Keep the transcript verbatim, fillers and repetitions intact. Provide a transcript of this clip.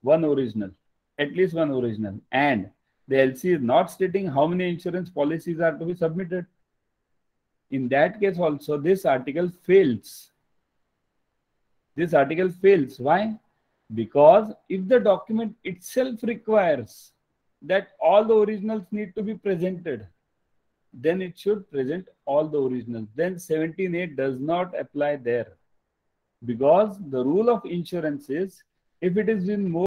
one original, at least one original, and the L C is not stating how many insurance policies are to be submitted, in that case also this article fails. This article fails. Why? Because if the document itself requires that all the originals need to be presented, then it should present all the originals. Then seventeen A does not apply there, because the rule of insurance is if it is in more